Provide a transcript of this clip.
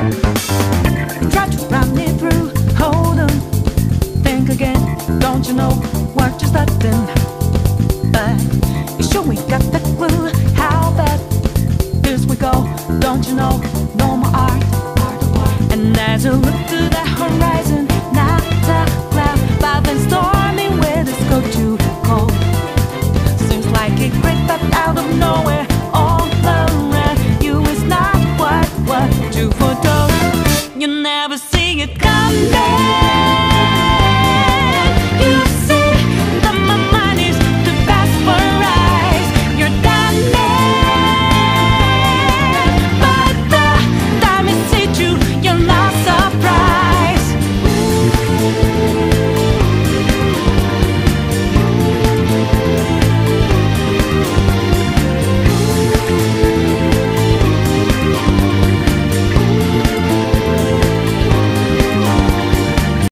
Try to run me through, hold on, think again. Don't you know what you're starting? But you sure we got the clue. How bad this we go? Don't you know? No more art. And as you look to the horizon, not a cloud, but then stormy weather's go too cold. Seems like it crept up out of nowhere, all around you is not what you foretold. You never see it coming.